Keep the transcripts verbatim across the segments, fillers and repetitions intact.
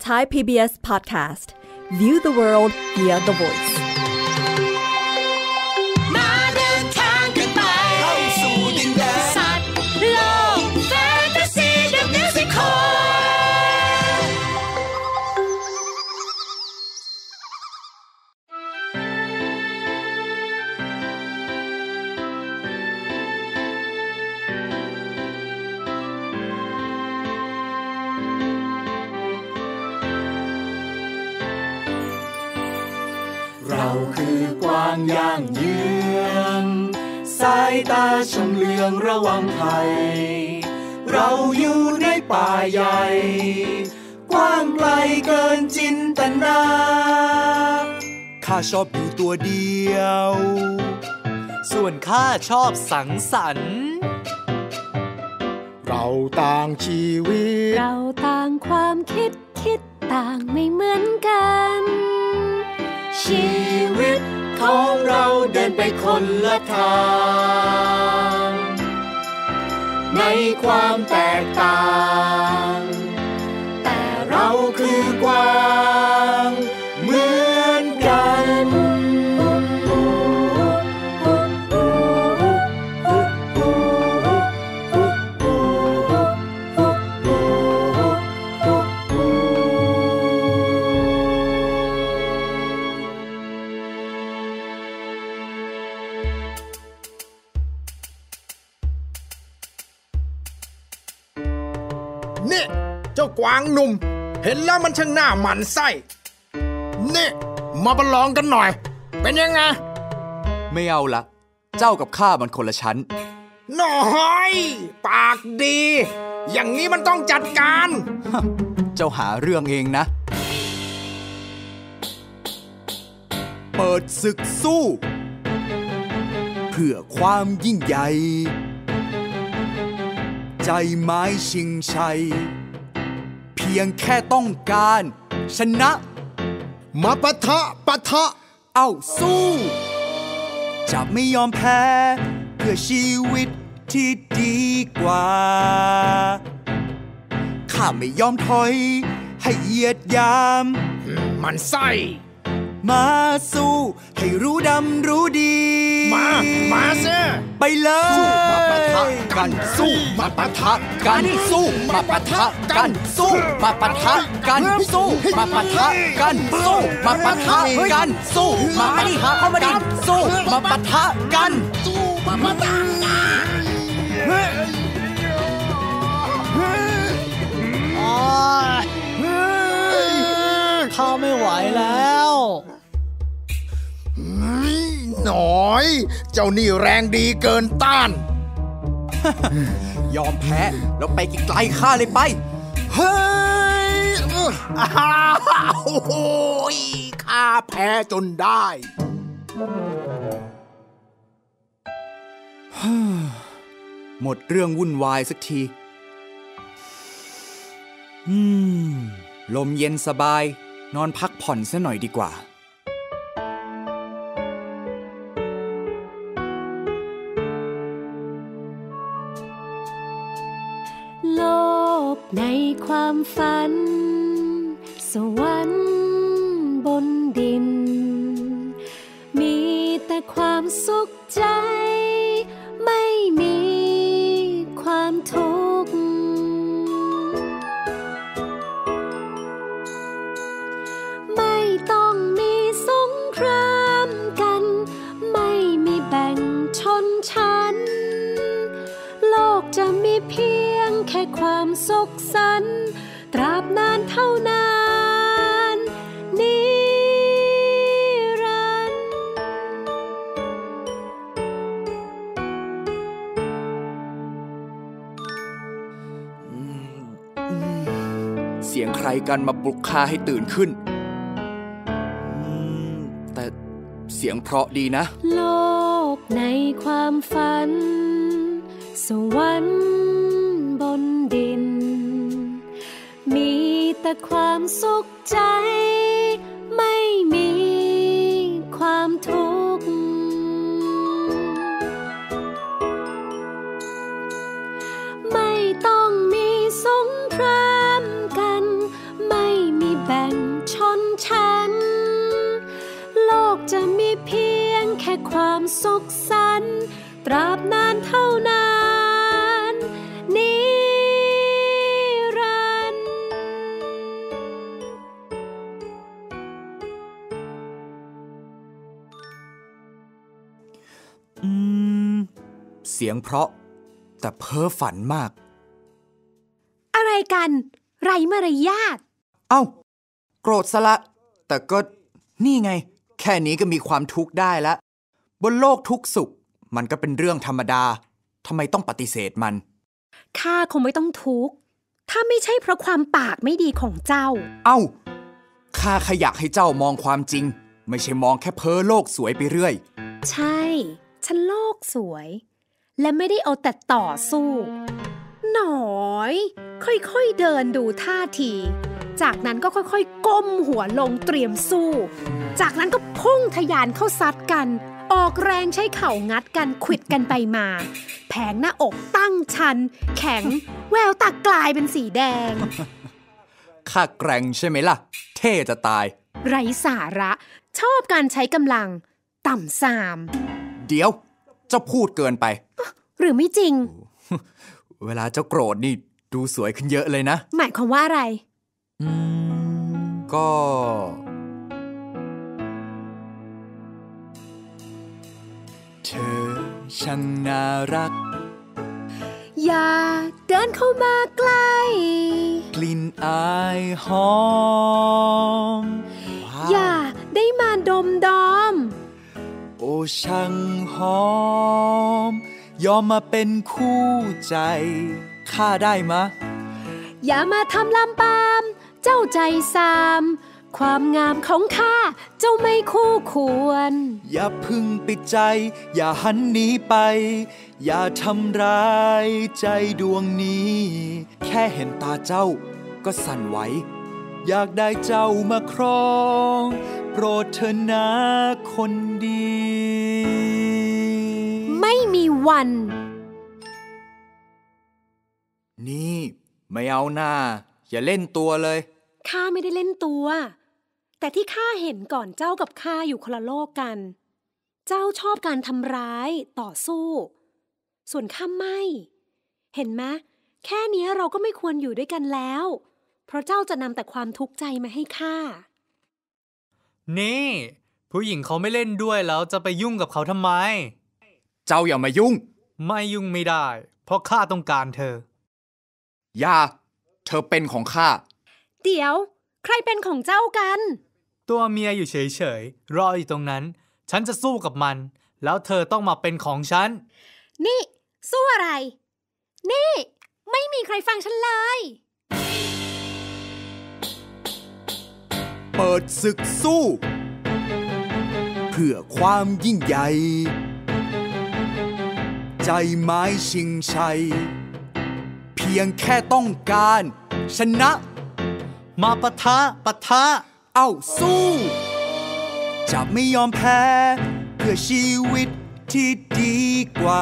Thai พี บี เอส Podcast View the world via the voice เราคือกวางย่างเยือนสายตาชำเลืองระวังภัยเราอยู่ในป่าใหญ่กว้างไกลเกินจินตนาข้าชอบอยู่ตัวเดียวส่วนข้าชอบสังสรรค์เราต่างชีวิตเราต่างความคิดคิดต่างไม่เหมือนกันชีวิตของเราเดินไปคนละทางในความแตกต่างแต่เราคือกวางเหมือนกันนี่เจ้ากวางหนุ่มเห็นแล้วมันช่างหน้าหมันไส้นี่มาประลองกันหน่อยเป็นยังไงไม่เอาละเจ้ากับข้ามันคนละชั้นน้อยปากดีอย่างนี้มันต้องจัดการเจ้าหาเรื่องเองนะเปิดศึกสู้เพื่อความยิ่งใหญ่ใจไม้ชิงชัยเพียงแค่ต้องการชนะมาปะทะปะทะเอ้าสู้จะไม่ยอมแพ้เพื่อชีวิตที่ดีกว่าข้าไม่ยอมถอยให้เหยียดยามมันไส้มาสู้ให้รู้ดำรู้ดีมามาเซ่ไปเลยสู้มาปะทะกันสู้มาปะทะกันสู้มาปะทะกันสู้มาปะทะกันสู้มาปะทะกันสู้มาปะทะกันสู้มาปะทะเข้ามาดิสู้มาปะทะกันสู้มาปะทะข้าไม่ไหวแล้วหน่อยเจ้านี่แรงดีเกินต้านยอมแพ้แล้วไปไกลๆข้าเลยไปเฮ้ยอ้าวโอ้ยข้าแพ้จนได้หมดเรื่องวุ่นวายสักทีอืมลมเย็นสบายนอนพักผ่อนซะหน่อยดีกว่าโลกในความฝันสวรรค์บนดินมีแต่ความสุขใจไม่มีความทุกข์ไม่ต้องมีสงครามกันไม่มีแบ่งชนชั้นโลกจะมีเพียงแค่ความสุขสันต์ตราบนานเท่านานนิรันดร์เสียงใครกันมาปลุกข้าให้ตื่นขึ้นแต่เสียงเพราะดีนะโลกในความฝันสวรรค์บนดินมีแต่ความสุขใจไม่มีความทุกข์ไม่ต้องมีสงครามกันไม่มีแความสุขสันต์ตราบนานเท่านานนิรันดร์อืมเสียงเพราะแต่เพ้อฝันมากอะไรกันไรมารยาทเอ้าโกรธซะละแต่ก็นี่ไงแค่นี้ก็มีความทุกข์ได้แล้วบนโลกทุกสุขมันก็เป็นเรื่องธรรมดาทำไมต้องปฏิเสธมันข้าคงไม่ต้องทุกข์ถ้าไม่ใช่เพราะความปากไม่ดีของเจ้าเอ้าข้าขอยากให้เจ้ามองความจริงไม่ใช่มองแค่เพ้อโลกสวยไปเรื่อยใช่ฉันโลกสวยและไม่ได้เอาแต่ต่อสู้หน่อยค่อยๆเดินดูท่าทีจากนั้นก็ค่อยๆก้มหัวลงเตรียมสู้จากนั้นก็พุ่งทะยานเข้าซัดกันออกแรงใช้เข่างัดกันขวิดกันไปมาแผงหน้าอกตั้งชันแข็งแววตากลายเป็นสีแดงข้าแกร่งใช่ไหมล่ะเท่จะตายไร้สาระชอบการใช้กำลังต่ำทรามเดี๋ยวเจ้าพูดเกินไปหรือไม่จริงเวลาเจ้าโกรธนี่ดูสวยขึ้นเยอะเลยนะหมายความว่าอะไรอืมก็เธอช่างน่ารักอย่าเดินเข้ามาใกล้กลิ่นอายหอมอย่าได้มาดมดอมโอ้ช่างหอมยอมมาเป็นคู่ใจข้าได้มะอย่ามาทำลำปามเจ้าใจสามความงามของข้าเจ้าไม่คู่ควรอย่าพึ่งปิดใจอย่าหันหนีไปอย่าทำร้ายใจดวงนี้แค่เห็นตาเจ้าก็สั่นไหวอยากได้เจ้ามาครองโปรดเถิดนะคนดีไม่มีวันนี่ไม่เอาหน้าอย่าเล่นตัวเลยข้าไม่ได้เล่นตัวแต่ที่ข้าเห็นก่อนเจ้ากับข้าอยู่คนละโลกกันเจ้าชอบการทำร้ายต่อสู้ส่วนข้าไม่เห็นไหมแค่นี้เราก็ไม่ควรอยู่ด้วยกันแล้วเพราะเจ้าจะนำแต่ความทุกข์ใจมาให้ข้านี่ผู้หญิงเขาไม่เล่นด้วยแล้วจะไปยุ่งกับเขาทำไมเจ้าอย่ามายุ่งไม่ยุ่งไม่ได้เพราะข้าต้องการเธออย่าเธอเป็นของข้าเดี๋ยวใครเป็นของเจ้ากันตัวเมียอยู่เฉยๆรออยู่ตรงนั้นฉันจะสู้กับมันแล้วเธอต้องมาเป็นของฉันนี่สู้อะไรนี่ไม่มีใครฟังฉันเลยเปิดศึกสู้เพื่อความยิ่งใหญ่ใจไม้ชิงชัยเพียงแค่ต้องการชนะมาปะทะปะทะเอ้าสู้จะไม่ยอมแพ้เพื่อชีวิตที่ดีกว่า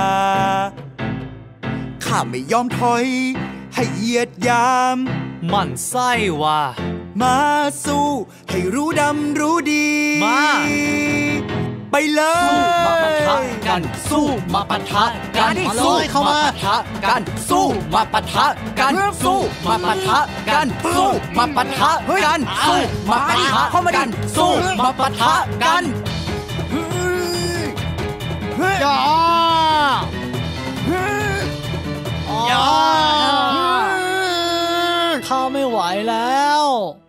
ข้าไม่ยอมถอยให้เหยียดยามมันไส้ว่ะมาสู้ให้รู้ดำรู้ดีมาไปเลยสู้มาปะทะกันสู้มาปะทะกันสู้เข้ามาปะทะกันสู้มาปะทะกันสู้มาปะทะกันสู้มาปะทะกันสู้มาปะทะกันสู้มาปะทะกันอย่าอย่าข้าไม่ไหวแล้ว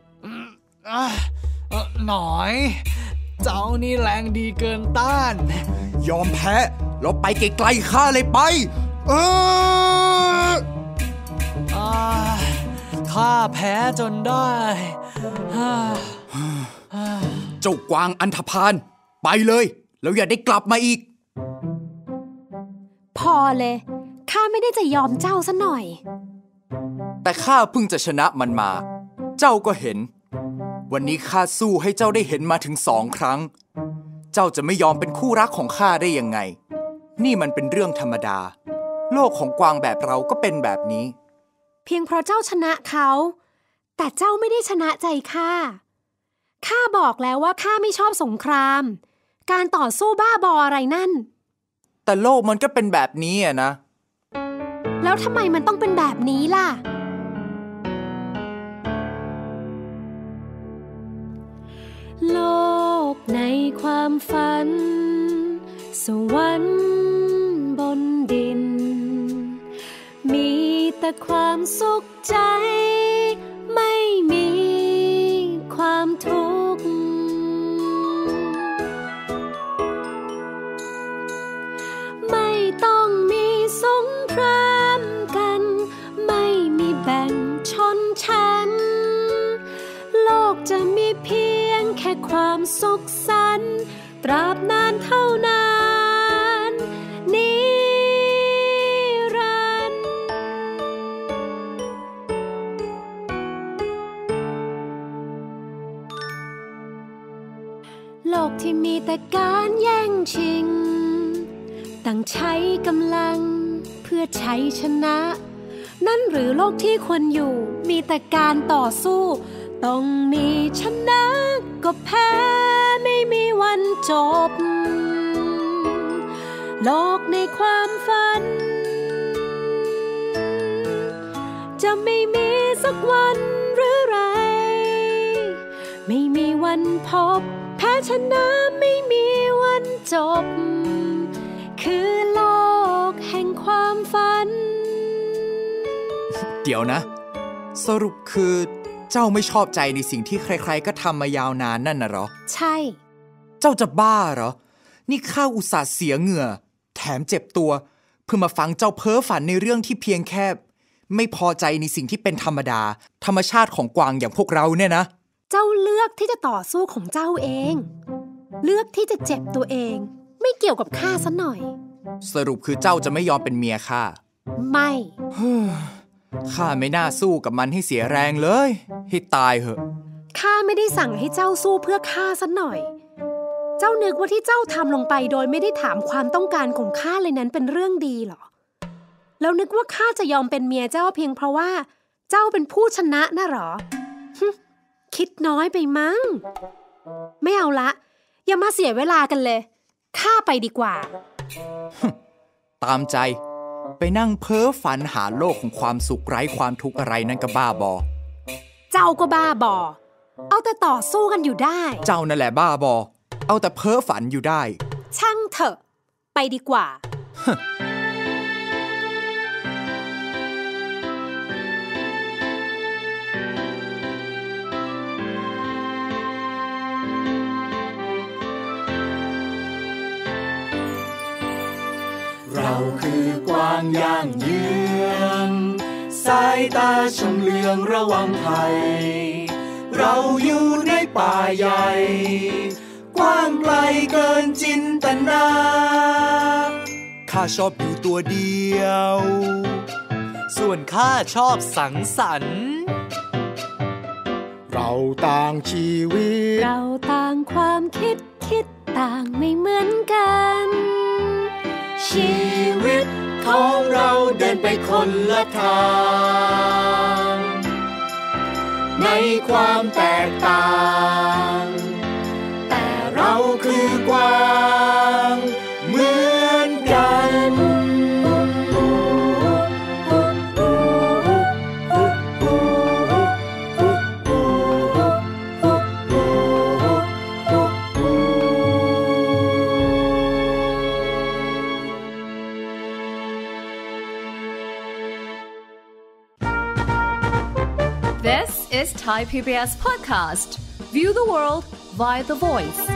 หน่อยเจ้านี่แรงดีเกินต้านยอมแพ้เราไปไกลๆข้าเลยไปเออข้าแพ้จนได้เจ้ากวางอันธพาลไปเลยแล้วอย่าได้กลับมาอีกพอเลยข้าไม่ได้จะยอมเจ้าซะหน่อยแต่ข้าเพิ่งจะชนะมันมาเจ้าก็เห็นวันนี้ข้าสู้ให้เจ้าได้เห็นมาถึงสองครั้งเจ้าจะไม่ยอมเป็นคู่รักของข้าได้ยังไงนี่มันเป็นเรื่องธรรมดาโลกของกวางแบบเราก็เป็นแบบนี้เพียงเพราะเจ้าชนะเขาแต่เจ้าไม่ได้ชนะใจข้าข้าบอกแล้วว่าข้าไม่ชอบสงครามการต่อสู้บ้าบออะไรนั่นแต่โลกมันก็เป็นแบบนี้อะนะแล้วทำไมมันต้องเป็นแบบนี้ล่ะโลกในความฝันสวรรค์บนดินมีแต่ความสุขใจไม่มีความทุกข์ไม่ต้องมีสงครามกันไม่มีแบ่งชนชั้นโลกจะมีเพียงแค่ความสุขสันต์ตราบนานเท่านั้นนิรันดร์โลกที่มีแต่การแย่งชิงต่างใช้กำลังเพื่อใช้ชนะนั่นหรือโลกที่ควรอยู่มีแต่การต่อสู้ต้องมีชนะก็แพ้ไม่มีวันจบโลกในความฝันจะไม่มีสักวันหรือไรไม่มีวันพบแพ้ชนะไม่มีวันจบคือโลกแห่งความฝันเดี๋ยวนะสรุปคือเจ้าไม่ชอบใจในสิ่งที่ใครๆก็ทำมายาวนานนั่นน่ะเหรอใช่เจ้าจะบ้าเหรอนี่ข้าอุตส่าห์เสียเหงื่อแถมเจ็บตัวเพื่อมาฟังเจ้าเพ้อฝันในเรื่องที่เพียงแค่ไม่พอใจในสิ่งที่เป็นธรรมดาธรรมชาติของกวางอย่างพวกเราเนี่ยนะเจ้าเลือกที่จะต่อสู้ของเจ้าเองเลือกที่จะเจ็บตัวเองไม่เกี่ยวกับข้าซะหน่อยสรุปคือเจ้าจะไม่ยอมเป็นเมียข้าไม่ข้าไม่น่าสู้กับมันให้เสียแรงเลยให้ตายเหอะข้าไม่ได้สั่งให้เจ้าสู้เพื่อข้าซะหน่อยเจ้านึกว่าที่เจ้าทำลงไปโดยไม่ได้ถามความต้องการของข้าเลยนั้นเป็นเรื่องดีเหรอแล้วนึกว่าข้าจะยอมเป็นเมียเจ้าเพียงเพราะว่าเจ้าเป็นผู้ชนะน่ะหรอคิดน้อยไปมั้งไม่เอาละอย่ามาเสียเวลากันเลยข้าไปดีกว่าตามใจไปนั่งเพ้อฝันหาโลกของความสุขไร้ความทุกข์อะไรนั่นก็บ้าบอเจ้าก็บ้าบอเอาแต่ต่อสู้กันอยู่ได้เจ้านั่นแหละบ้าบอเอาแต่เพ้อฝันอยู่ได้ช่างเถอะไปดีกว่าเราคือกวางย่างเยือนสายตาชำเลืองระวังภัยเราอยู่ในป่าใหญ่กว้างไกลเกินจินตนาข้าชอบอยู่ตัวเดียวส่วนข้าชอบสังสรรค์เราต่างชีวิตเราต่างความคิดคิดต่างไม่เหมือนกันชีวิตของเราเดินไปคนละทางในความแตกต่างแต่เราคือกวางเหมือนกัน This is Thai พี บี เอส podcast. View the world via The Voice